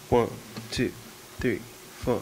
One, two, three, four.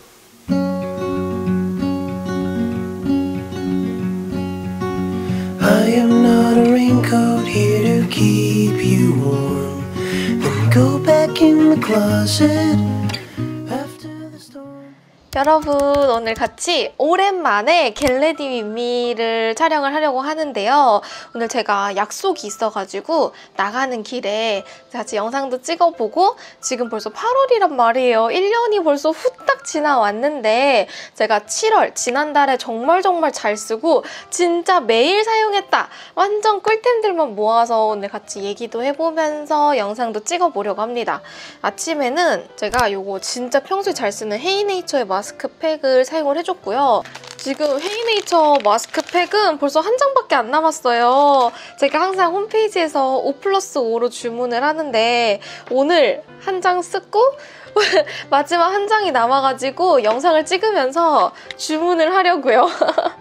I am not a raincoat here to keep you warm. Then go back in the closet after the storm. 여러분, 오늘 같이 오랜만에 겟레디 윗미를 촬영을 하려고 하는데요. 오늘 제가 약속이 있어가지고 나가는 길에 같이 영상도 찍어보고, 지금 벌써 8월이란 말이에요. 1년이 벌써 후딱 지나왔는데 제가 7월 지난달에 정말 잘 쓰고 진짜 매일 사용했다, 완전 꿀템들만 모아서 오늘 같이 얘기도 해보면서 영상도 찍어보려고 합니다. 아침에는 제가 요거 진짜 평소에 잘 쓰는 헤이네이처의 마스크팩을 사용을 해줬고요. 지금 헤이네이처 마스크팩은 벌써 한 장밖에 안 남았어요. 제가 항상 홈페이지에서 5+5로 주문을 하는데 오늘 한 장 쓰고 마지막 한 장이 남아가지고 영상을 찍으면서 주문을 하려고요.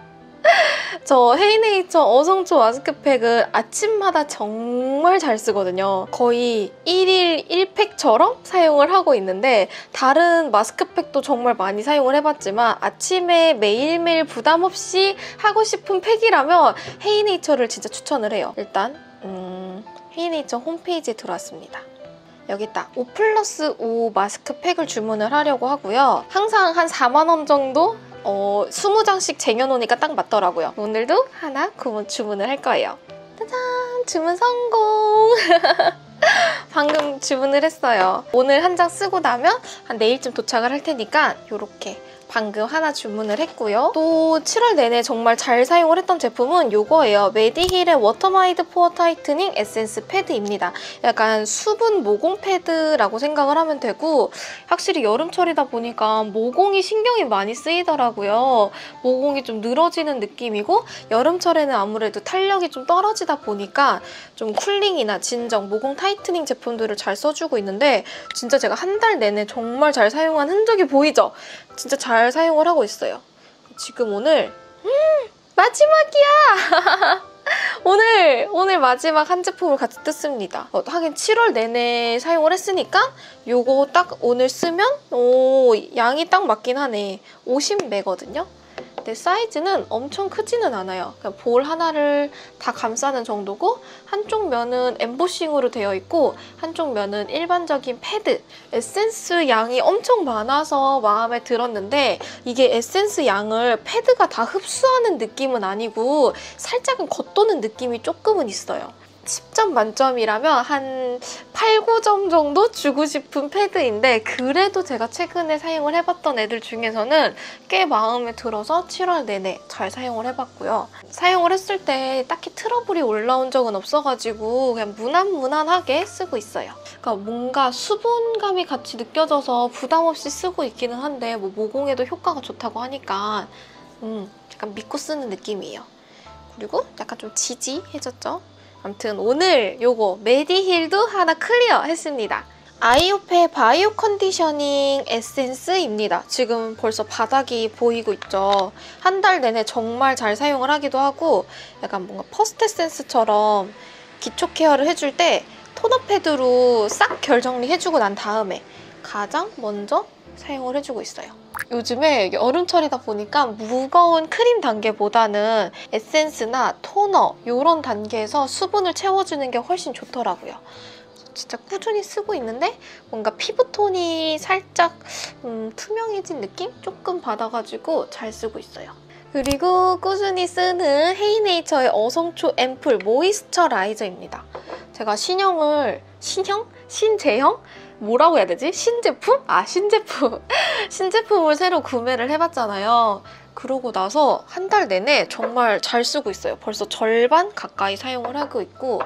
저 헤이네이처 어성초 마스크팩은 아침마다 정말 잘 쓰거든요. 거의 1일 1팩처럼 사용을 하고 있는데, 다른 마스크팩도 정말 많이 사용을 해봤지만 아침에 매일매일 부담 없이 하고 싶은 팩이라면 헤이네이처를 진짜 추천을 해요. 일단 헤이네이처 홈페이지에 들어왔습니다. 여기 딱 5+5 마스크팩을 주문을 하려고 하고요. 항상 한 4만 원 정도 20장씩 쟁여놓으니까 딱 맞더라고요. 오늘도 하나 주문을 할 거예요. 짜잔! 주문 성공! 방금 주문을 했어요. 오늘 한 장 쓰고 나면 한 내일쯤 도착을 할 테니까 이렇게 방금 하나 주문을 했고요. 또 7월 내내 정말 잘 사용을 했던 제품은 이거예요. 메디힐의 워터마이드 포어 타이트닝 에센스 패드입니다. 약간 수분 모공 패드라고 생각을 하면 되고, 확실히 여름철이다 보니까 모공이 신경이 많이 쓰이더라고요. 모공이 좀 늘어지는 느낌이고, 여름철에는 아무래도 탄력이 좀 떨어지다 보니까 좀 쿨링이나 진정, 모공 타이트닝 제품들을 잘 써주고 있는데, 진짜 제가 한 달 내내 정말 잘 사용한 흔적이 보이죠? 진짜 잘 사용을 하고 있어요. 지금 오늘 마지막이야! 오늘 마지막 한 제품을 같이 뜯습니다. 하긴 7월 내내 사용을 했으니까 요거 딱 오늘 쓰면 양이 딱 맞긴 하네. 50매거든요. 근데 사이즈는 엄청 크지는 않아요. 그냥 볼 하나를 다 감싸는 정도고, 한쪽 면은 엠보싱으로 되어 있고 한쪽 면은 일반적인 패드. 에센스 양이 엄청 많아서 마음에 들었는데, 이게 에센스 양을 패드가 다 흡수하는 느낌은 아니고 살짝은 겉도는 느낌이 조금은 있어요. 10점 만점이라면 한 8, 9점 정도 주고 싶은 패드인데, 그래도 제가 최근에 사용을 해봤던 애들 중에서는 꽤 마음에 들어서 7월 내내 잘 사용을 해봤고요. 사용을 했을 때 딱히 트러블이 올라온 적은 없어가지고 그냥 무난무난하게 쓰고 있어요. 그러니까 뭔가 수분감이 같이 느껴져서 부담 없이 쓰고 있기는 한데, 뭐 모공에도 효과가 좋다고 하니까 약간 믿고 쓰는 느낌이에요. 그리고 약간 좀 지지해졌죠? 아무튼 오늘 요거 메디힐도 하나 클리어 했습니다. 아이오페 바이오 컨디셔닝 에센스입니다. 지금 벌써 바닥이 보이고 있죠. 한 달 내내 정말 잘 사용을 하기도 하고, 약간 뭔가 퍼스트 에센스처럼 기초 케어를 해줄 때 토너 패드로 싹 결 정리해주고 난 다음에 가장 먼저 사용을 해주고 있어요. 요즘에 여름철이다 보니까 무거운 크림 단계보다는 에센스나 토너 이런 단계에서 수분을 채워주는 게 훨씬 좋더라고요. 진짜 꾸준히 쓰고 있는데 뭔가 피부톤이 살짝 투명해진 느낌? 조금 받아가지고 잘 쓰고 있어요. 그리고 꾸준히 쓰는 헤이네이처의 어성초 앰플 모이스처라이저입니다. 제가 신제형? 뭐라고 해야 되지? 신제품? 신제품! 신제품을 새로 구매를 해봤잖아요. 그러고 나서 한 달 내내 정말 잘 쓰고 있어요. 벌써 절반 가까이 사용을 하고 있고,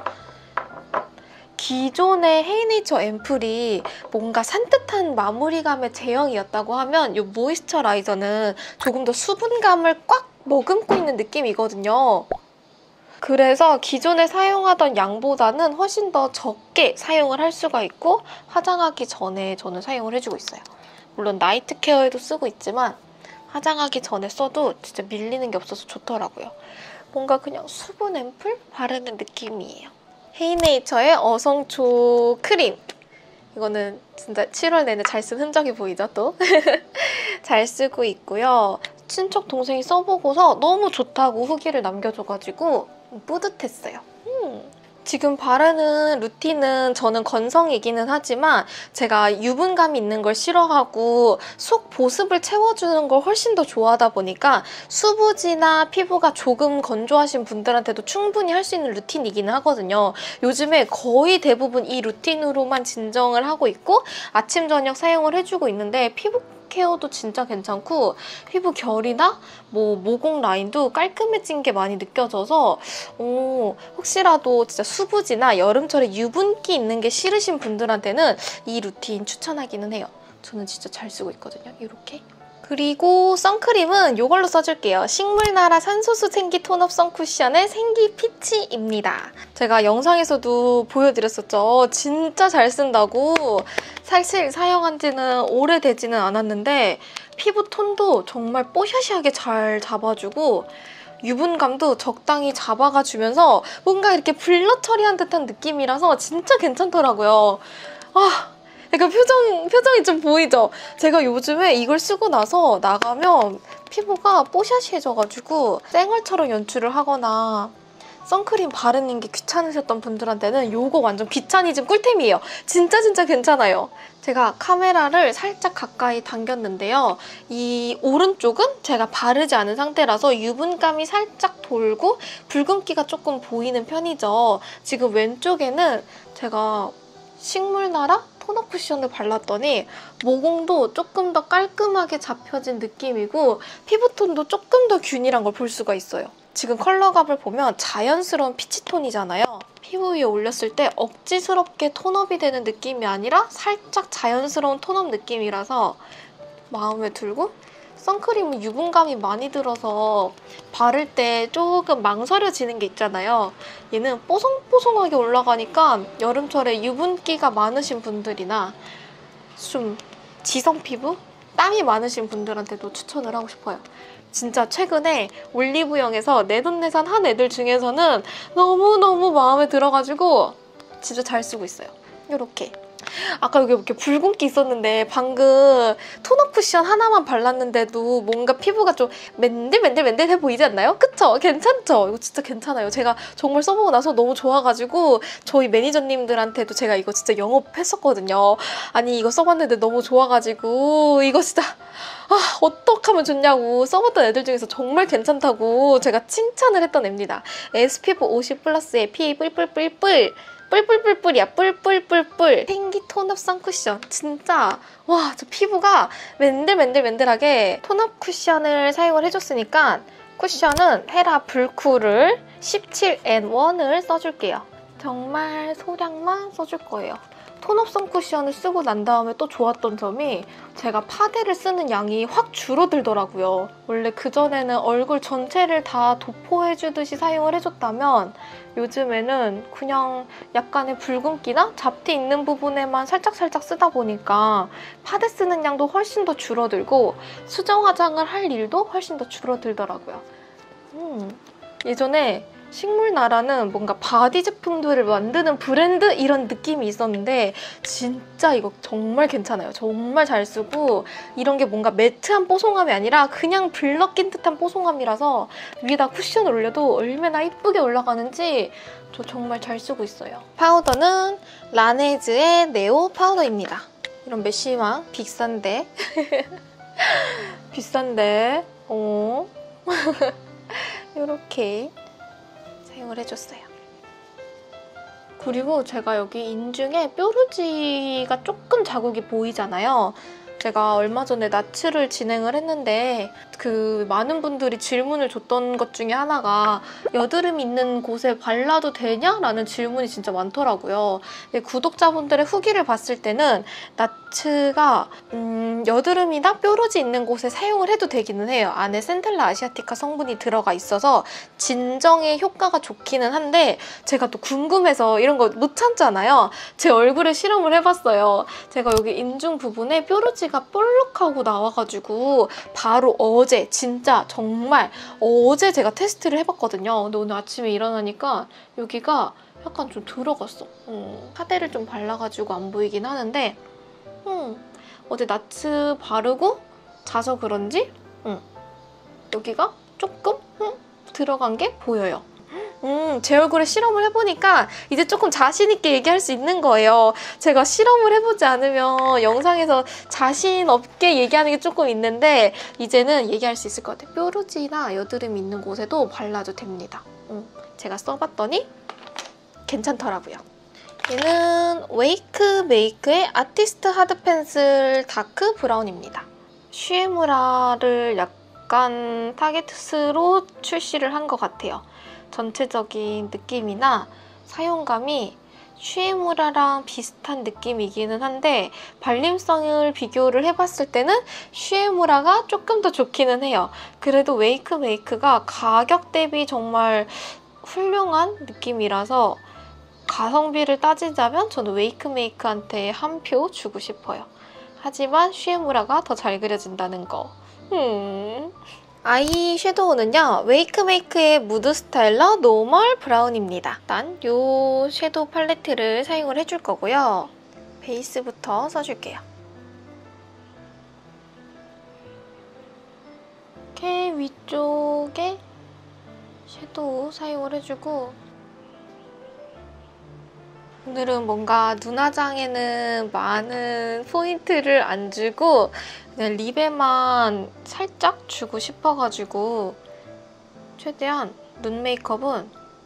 기존의 헤이네이처 앰플이 뭔가 산뜻한 마무리감의 제형이었다고 하면 이 모이스처라이저는 조금 더 수분감을 꽉 머금고 있는 느낌이거든요. 그래서 기존에 사용하던 양보다는 훨씬 더 적게 사용을 할 수가 있고, 화장하기 전에 저는 사용을 해주고 있어요. 물론 나이트 케어에도 쓰고 있지만 화장하기 전에 써도 진짜 밀리는 게 없어서 좋더라고요. 뭔가 그냥 수분 앰플 바르는 느낌이에요. 헤이네이처의 어성초 크림. 이거는 진짜 7월 내내 잘 쓴 흔적이 보이죠, 또? 잘 쓰고 있고요. 친척 동생이 써보고서 너무 좋다고 후기를 남겨줘가지고 뿌듯했어요. 지금 바르는 루틴은 저는 건성이기는 하지만 제가 유분감이 있는 걸 싫어하고 속 보습을 채워주는 걸 훨씬 더 좋아하다 보니까 수부지나 피부가 조금 건조하신 분들한테도 충분히 할 수 있는 루틴이기는 하거든요. 요즘에 거의 대부분 이 루틴으로만 진정을 하고 있고 아침, 저녁 사용을 해주고 있는데 피부 케어도 진짜 괜찮고 피부 결이나 뭐 모공 라인도 깔끔해진 게 많이 느껴져서 혹시라도 진짜 수부지나 여름철에 유분기 있는 게 싫으신 분들한테는 이 루틴 추천하기는 해요. 저는 진짜 잘 쓰고 있거든요. 이렇게. 그리고 선크림은 이걸로 써줄게요. 식물나라 산소수 생기 톤업 선쿠션의 생기 피치입니다. 제가 영상에서도 보여드렸었죠. 진짜 잘 쓴다고. 사실 사용한 지는 오래되지는 않았는데 피부 톤도 정말 뽀샤시하게 잘 잡아주고 유분감도 적당히 잡아가주면서 뭔가 이렇게 블러 처리한 듯한 느낌이라서 진짜 괜찮더라고요. 약간 표정이 좀 보이죠? 제가 요즘에 이걸 쓰고 나서 나가면 피부가 뽀샤시해져가지고 쌩얼처럼 연출을 하거나 선크림 바르는 게 귀찮으셨던 분들한테는 이거 완전 귀차니즘 꿀템이에요. 진짜 괜찮아요. 제가 카메라를 살짝 가까이 당겼는데요. 이 오른쪽은 제가 바르지 않은 상태라서 유분감이 살짝 돌고 붉은기가 조금 보이는 편이죠. 지금 왼쪽에는 제가 식물나라 톤업 쿠션을 발랐더니 모공도 조금 더 깔끔하게 잡혀진 느낌이고 피부톤도 조금 더 균일한 걸 볼 수가 있어요. 지금 컬러감을 보면 자연스러운 피치톤이잖아요. 피부 위에 올렸을 때 억지스럽게 톤업이 되는 느낌이 아니라 살짝 자연스러운 톤업 느낌이라서 마음에 들고 선크림은 유분감이 많이 들어서 바를 때 조금 망설여지는 게 있잖아요. 얘는 뽀송뽀송하게 올라가니까 여름철에 유분기가 많으신 분들이나 좀 지성 피부? 땀이 많으신 분들한테도 추천을 하고 싶어요. 진짜 최근에 올리브영에서 내돈내산 한 애들 중에서는 너무너무 마음에 들어가지고 진짜 잘 쓰고 있어요. 이렇게. 아까 여기 이렇게 붉은기 있었는데 방금 톤업 쿠션 하나만 발랐는데도 뭔가 피부가 좀 맨들맨들해 보이지 않나요? 그쵸? 괜찮죠? 이거 진짜 괜찮아요. 제가 정말 써보고 나서 너무 좋아가지고 저희 매니저님들한테도 제가 이거 진짜 영업했었거든요. 아니 이거 써봤는데 너무 좋아가지고 이거 진짜 어떡하면 좋냐고 써봤던 애들 중에서 정말 괜찮다고 제가 칭찬을 했던 애입니다. SPF 50 플러스에 PA 뿔뿔뿔뿔 뿔뿔뿔뿔이야. 뿔뿔뿔뿔. 생기 톤업 선쿠션. 진짜 와, 저 피부가 맨들맨들하게 톤업 쿠션을 사용을 해줬으니까 쿠션은 헤라 불쿨을 17N1을 써줄게요. 정말 소량만 써줄 거예요. 톤업 선쿠션을 쓰고 난 다음에 또 좋았던 점이 제가 파데를 쓰는 양이 확 줄어들더라고요. 원래 그전에는 얼굴 전체를 다 도포해주듯이 사용을 해줬다면 요즘에는 그냥 약간의 붉은기나 잡티 있는 부분에만 살짝 쓰다 보니까 파데 쓰는 양도 훨씬 더 줄어들고 수정 화장을 할 일도 훨씬 더 줄어들더라고요. 예전에 식물나라는 뭔가 바디 제품들을 만드는 브랜드 이런 느낌이 있었는데 진짜 이거 정말 괜찮아요. 정말 잘 쓰고 이런 게 뭔가 매트한 뽀송함이 아니라 그냥 블러 낀 듯한 뽀송함이라서 위에다 쿠션을 올려도 얼마나 이쁘게 올라가는지 저 정말 잘 쓰고 있어요. 파우더는 라네즈의 네오 파우더입니다. 이런 메쉬망 비싼데 비싼데 이렇게 사용을 해줬어요. 그리고 제가 여기 인중에 뾰루지가 조금 자국이 보이잖아요. 제가 얼마 전에 나츠를 진행을 했는데 그 많은 분들이 질문을 줬던 것 중에 하나가 여드름 있는 곳에 발라도 되냐라는 질문이 진짜 많더라고요. 구독자분들의 후기를 봤을 때는 나츠가 여드름이나 뾰루지 있는 곳에 사용을 해도 되기는 해요. 안에 센텔라 아시아티카 성분이 들어가 있어서 진정에 효과가 좋기는 한데 제가 또 궁금해서 이런 거 못 참잖아요. 제 얼굴에 실험을 해봤어요. 제가 여기 인중 부분에 뾰루지가 볼록하고 나와가지고 바로 어제 진짜 정말 어제 제가 테스트를 해봤거든요. 근데 오늘 아침에 일어나니까 여기가 약간 좀 들어갔어. 파데를 좀 발라가지고 안 보이긴 하는데 어제 나츠 바르고 자서 그런지 여기가 조금 들어간 게 보여요. 제 얼굴에 실험을 해보니까 이제 조금 자신있게 얘기할 수 있는 거예요. 제가 실험을 해보지 않으면 영상에서 자신 없게 얘기하는 게 조금 있는데 이제는 얘기할 수 있을 것 같아요. 뾰루지나 여드름 있는 곳에도 발라도 됩니다. 제가 써봤더니 괜찮더라고요. 얘는 웨이크 메이크의 아티스트 하드 펜슬 다크 브라운입니다. 슈에무라를 약간 타겟으로 출시를 한 것 같아요. 전체적인 느낌이나 사용감이 슈에무라랑 비슷한 느낌이기는 한데 발림성을 비교를 해봤을 때는 슈에무라가 조금 더 좋기는 해요. 그래도 웨이크 메이크가 가격 대비 정말 훌륭한 느낌이라서 가성비를 따지자면 저는 웨이크 메이크한테 한 표 주고 싶어요. 하지만 슈에무라가 더 잘 그려진다는 거. 아이 섀도우는요, 웨이크 메이크의 무드 스타일러 노멀 브라운입니다. 일단 이 섀도우 팔레트를 사용을 해줄 거고요. 베이스부터 써줄게요. 이렇게 위쪽에 섀도우 사용을 해주고 오늘은 뭔가 눈화장에는 많은 포인트를 안 주고 그냥 립에만 살짝 주고 싶어가지고 최대한 눈 메이크업은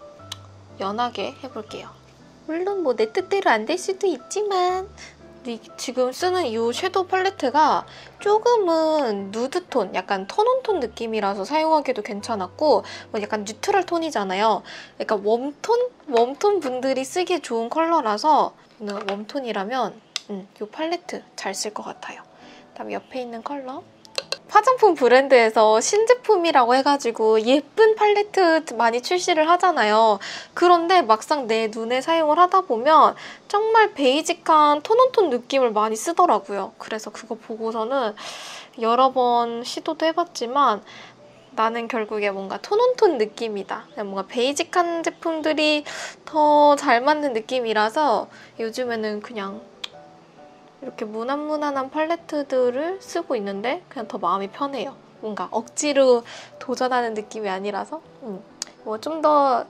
연하게 해볼게요. 물론 뭐 내 뜻대로 안 될 수도 있지만 지금 쓰는 이 섀도우 팔레트가 조금은 누드톤, 약간 톤온톤 느낌이라서 사용하기도 괜찮았고 뭐 약간 뉴트럴 톤이잖아요. 약간 웜톤 분들이 쓰기 좋은 컬러라서 저는 웜톤이라면 이 팔레트 잘 쓸 것 같아요. 그다음에 옆에 있는 컬러 화장품 브랜드에서 신제품이라고 해가지고 예쁜 팔레트 많이 출시를 하잖아요. 그런데 막상 내 눈에 사용을 하다 보면 정말 베이직한 톤온톤 느낌을 많이 쓰더라고요. 그래서 그거 보고서는 여러 번 시도도 해봤지만 나는 결국에 뭔가 톤온톤 느낌이다. 그냥 뭔가 베이직한 제품들이 더 잘 맞는 느낌이라서 요즘에는 그냥 이렇게 무난무난한 팔레트들을 쓰고 있는데 그냥 더 마음이 편해요. 뭔가 억지로 도전하는 느낌이 아니라서 뭐 좀 더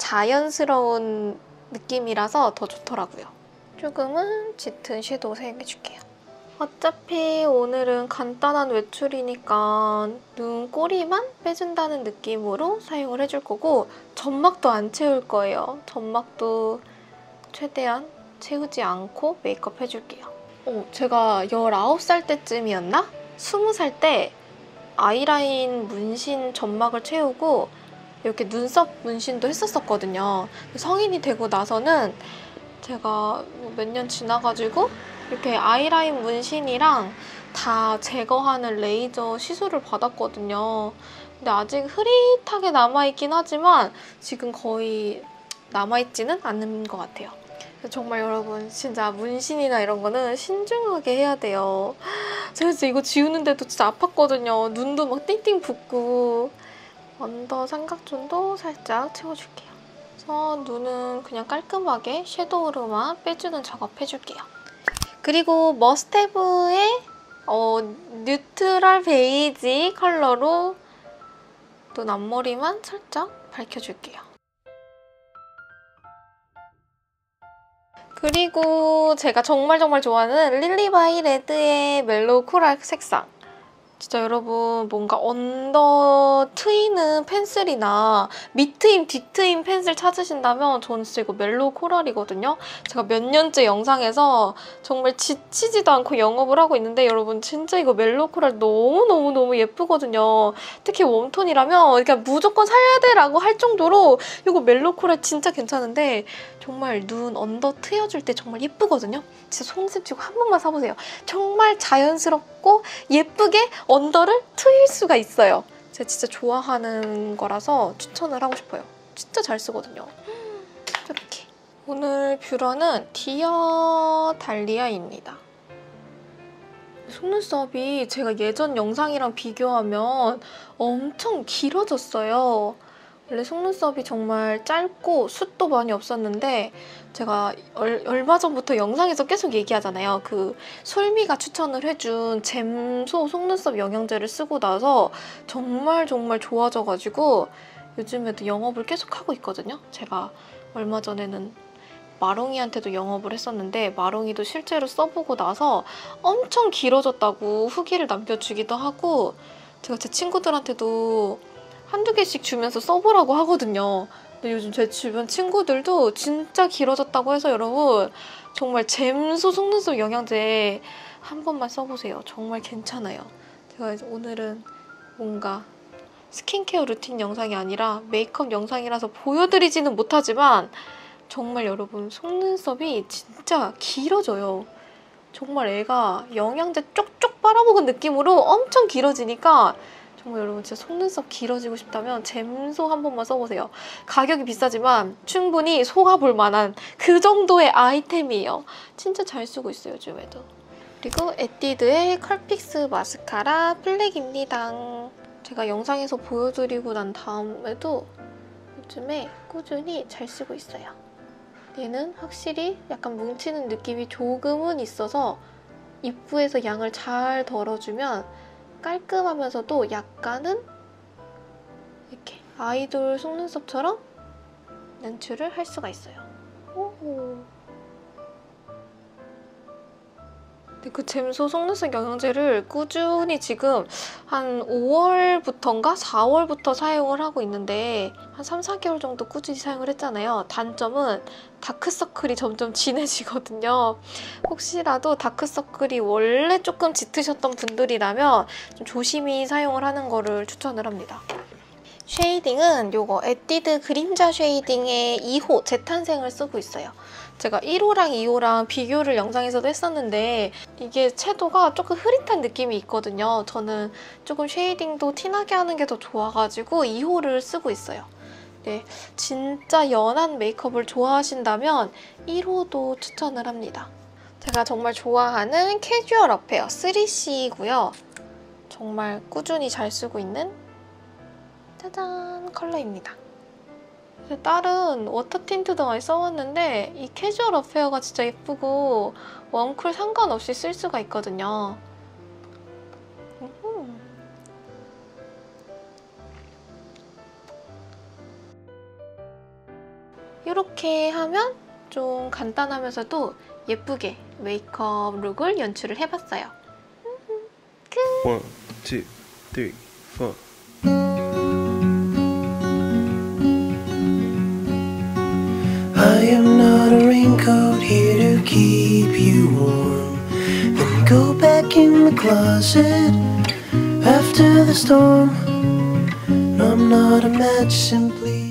자연스러운 느낌이라서 더 좋더라고요. 조금은 짙은 섀도우 사용해줄게요. 어차피 오늘은 간단한 외출이니까 눈꼬리만 빼준다는 느낌으로 사용을 해줄 거고 점막도 안 채울 거예요. 점막도 최대한 채우지 않고 메이크업 해줄게요. 제가 19살 때쯤이었나? 20살 때 아이라인 문신 점막을 채우고 이렇게 눈썹 문신도 했었거든요. 성인이 되고 나서는 제가 몇 년 지나가지고 이렇게 아이라인 문신이랑 다 제거하는 레이저 시술을 받았거든요. 근데 아직 흐릿하게 남아있긴 하지만 지금 거의 남아있지는 않는 것 같아요. 정말 여러분 진짜 문신이나 이런 거는 신중하게 해야 돼요. 제가 진짜 이거 지우는데도 진짜 아팠거든요. 눈도 막 띵띵 붓고. 언더 삼각존도 살짝 채워줄게요. 그래서 눈은 그냥 깔끔하게 섀도우로만 빼주는 작업 해줄게요. 그리고 머스테브의 뉴트럴 베이지 컬러로 눈 앞머리만 살짝 밝혀줄게요. 그리고 제가 정말 좋아하는 릴리바이 레드의 멜로우 코랄 색상. 진짜 여러분 뭔가 언더 트이는 펜슬이나 밑트임, 뒤트임 펜슬 찾으신다면 저는 진짜 이거 멜로우 코랄이거든요. 제가 몇 년째 영상에서 정말 지치지도 않고 영업을 하고 있는데 여러분 진짜 이거 멜로우 코랄 너무 예쁘거든요. 특히 웜톤이라면 그러니까 무조건 사야 돼 라고 할 정도로 이거 멜로우 코랄 진짜 괜찮은데 정말 눈 언더 트여줄 때 정말 예쁘거든요. 진짜 속눈썹 쥐고 한 번만 사보세요. 정말 자연스럽고 예쁘게 언더를 트일 수가 있어요. 제가 진짜 좋아하는 거라서 추천을 하고 싶어요. 진짜 잘 쓰거든요. 이렇게. 오늘 뷰러는 디어 달리아입니다. 속눈썹이 제가 예전 영상이랑 비교하면 엄청 길어졌어요. 원래 속눈썹이 정말 짧고 숱도 많이 없었는데 제가 얼마 전부터 영상에서 계속 얘기하잖아요. 그 솔미가 추천을 해준 잼소 속눈썹 영양제를 쓰고 나서 정말 좋아져가지고 요즘에도 영업을 계속 하고 있거든요. 제가 얼마 전에는 마롱이한테도 영업을 했었는데 마롱이도 실제로 써보고 나서 엄청 길어졌다고 후기를 남겨주기도 하고 제가 제 친구들한테도 한두 개씩 주면서 써보라고 하거든요. 근데 요즘 제 주변 친구들도 진짜 길어졌다고 해서 여러분 정말 잼소 속눈썹 영양제 한 번만 써보세요. 정말 괜찮아요. 제가 이제 오늘은 뭔가 스킨케어 루틴 영상이 아니라 메이크업 영상이라서 보여드리지는 못하지만 정말 여러분 속눈썹이 진짜 길어져요. 정말 애가 영양제 쪽쪽 빨아먹은 느낌으로 엄청 길어지니까 정말 여러분 진짜 속눈썹 길어지고 싶다면 잼소 한 번만 써보세요. 가격이 비싸지만 충분히 속아볼 만한 그 정도의 아이템이에요. 진짜 잘 쓰고 있어요, 요즘에도. 그리고 에뛰드의 컬픽스 마스카라 플렉입니다. 제가 영상에서 보여드리고 난 다음에도 요즘에 꾸준히 잘 쓰고 있어요. 얘는 확실히 약간 뭉치는 느낌이 조금은 있어서 입구에서 양을 잘 덜어주면 깔끔하면서도 약간은 이렇게 아이돌 속눈썹처럼 연출을 할 수가 있어요. 오호. 근데 그 잼소 속눈썹 영양제를 꾸준히 지금 한 5월부터인가 4월부터 사용을 하고 있는데 한 3, 4개월 정도 꾸준히 사용을 했잖아요. 단점은 다크서클이 점점 진해지거든요. 혹시라도 다크서클이 원래 조금 짙으셨던 분들이라면 좀 조심히 사용을 하는 거를 추천을 합니다. 쉐이딩은 요거 에뛰드 그림자 쉐이딩의 2호 재탄생을 쓰고 있어요. 제가 1호랑 2호랑 비교를 영상에서도 했었는데 이게 채도가 조금 흐릿한 느낌이 있거든요. 저는 조금 쉐이딩도 티나게 하는 게 더 좋아가지고 2호를 쓰고 있어요. 네, 진짜 연한 메이크업을 좋아하신다면 1호도 추천을 합니다. 제가 정말 좋아하는 캐주얼 어페어 3C이고요. 정말 꾸준히 잘 쓰고 있는 짜잔 컬러입니다. 다른 워터 틴트도 많이 써봤는데 이 캐주얼 어페어가 진짜 예쁘고 웜쿨 상관없이 쓸 수가 있거든요. 이렇게 하면 좀 간단하면서도 예쁘게 메이크업 룩을 연출을 해봤어요. 끝! 1, 2, 3, 4 I am not a raincoat here to keep you warm. Then go back in the closet after the storm. I'm not a match, simply